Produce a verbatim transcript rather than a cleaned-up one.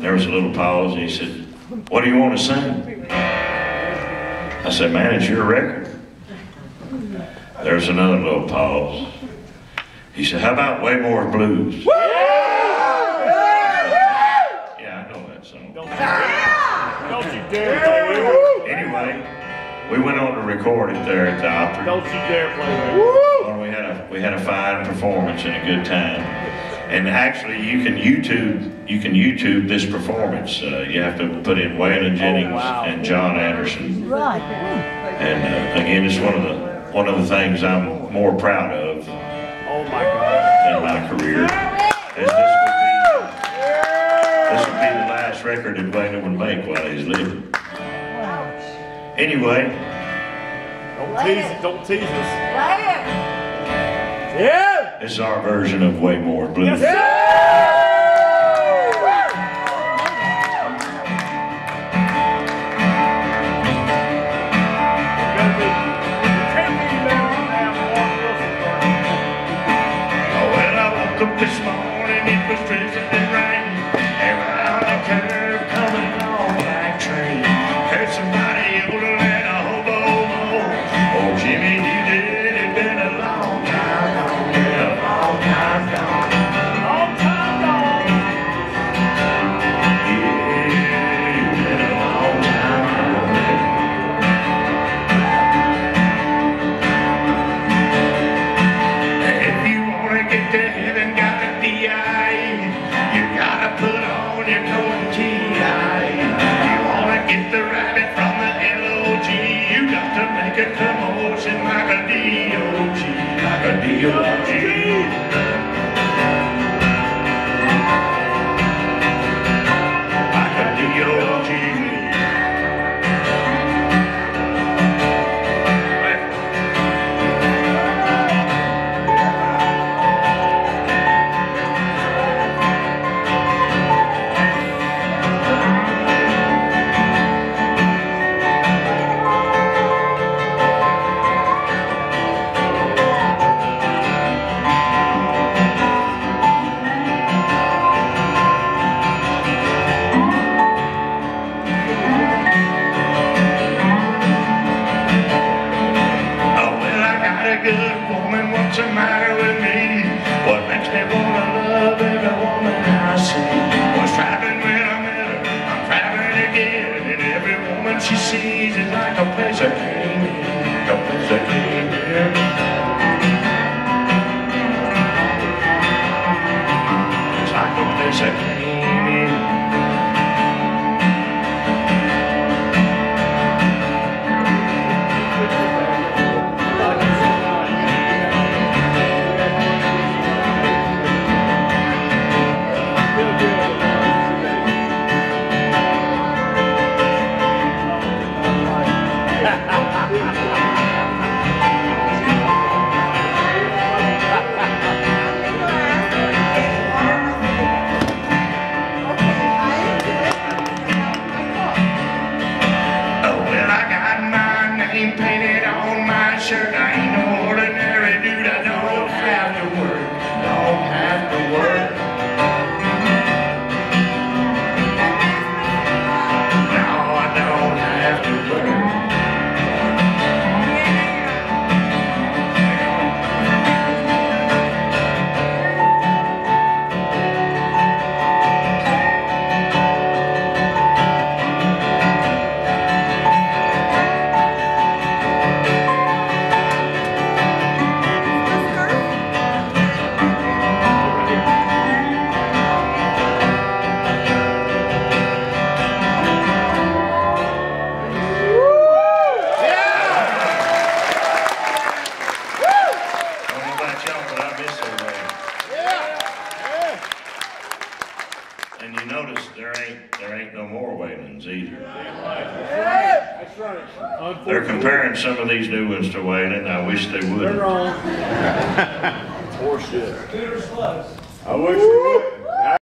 there was a little pause, and he said, "What do you want to sing?" I said, "Man, it's your record." There was another little pause. He said, "How about Waymore Blues?" Yeah, I know that song. Don't you, don't you dare play Waymore. Anyway, we went on to record it there at the Opry. Don't you dare play Waymore. Well, we had a we had a fine performance and a good time. And actually, you can YouTube you can YouTube this performance. Uh, you have to put in Waylon Jennings oh, wow. and John Anderson. Right. And uh, again, it's one of the one of the things I'm more proud of. Oh my God! In my career, as this would be this would be the last record that Waylon would make while he's living. Anyway, don't tease it. Don't tease us. Play it. Yeah. This is our version of Waymore Blues. Yes, This morning it was drizzling rain, and around the curve coming along like train. Heard somebody yodel and a hobo moan. Oh, Jimmy, you did it, been a long time gone, been a long time gone, long time gone. Yeah, been a long time gone. If you wanna get to heaven, you gotta put on your coat and tie. You wanna get the rabbit from the L O G, you got to make a commotion like a D O G, like a D O G. Like a D O G. Good woman, what's the matter with me? What makes me wanna love every woman I see? Was traveling when I met her, I'm traveling again, and every woman she sees is like a place I came in, a place I came in. It's like a place I came in. Painted on my shirt, I ain't no ordinary dude. I don't have to work, don't have to work. No, I don't have to work. And you notice there ain't there ain't no more Waylons either. That's right. They're comparing some of these new ones to Waylon. I wish they would. They're wrong. Horseshit. I wish they would.